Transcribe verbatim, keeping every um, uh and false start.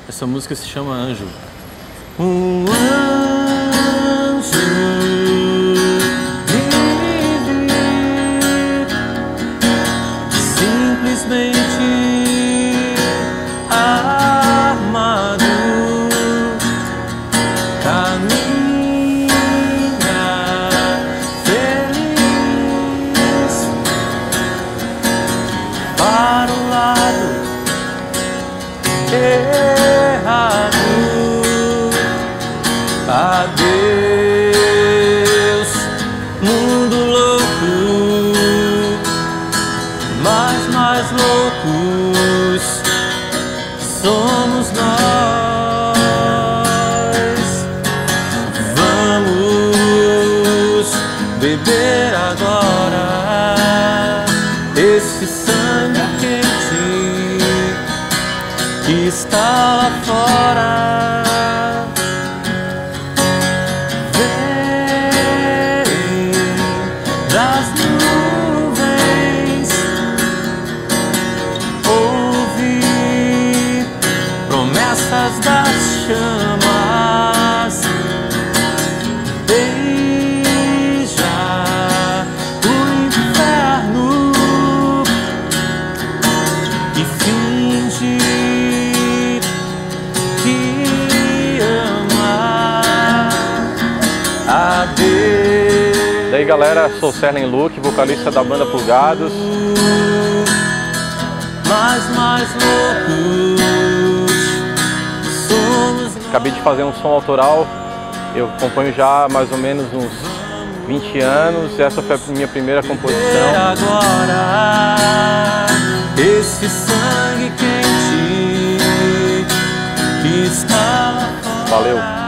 Essa música se chama Anjo. Um anjo vive simplesmente armado, caminha feliz para o lado errado. Adeus, mundo louco, mas mais loucos somos nós. Vamos beber agora esse sangue quente que está lá fora. Das nuvens ouvi promessas das chamas, beija o inferno e finge que ama. Adeus. E aí galera, sou o Serlen Luke, vocalista da banda Plugados. Mais, mais loucos somos. Acabei de fazer um som autoral, eu componho já há mais ou menos uns vinte anos, essa foi a minha primeira composição. Agora esse sangue quente que está lá fora. Valeu!